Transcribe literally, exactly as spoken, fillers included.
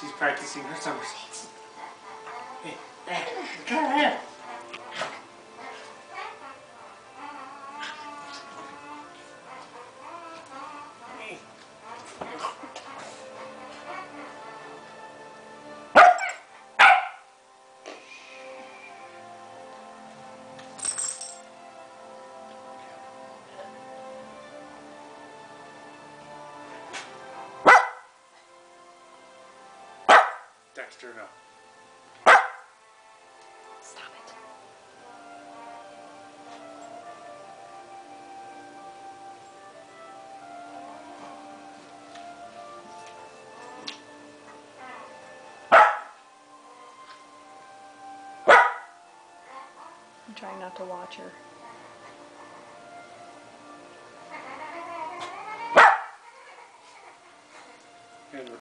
She's practicing her somersaults. Hey, hey, come here. Dexter, no. Stop it. I'm trying not to watch her.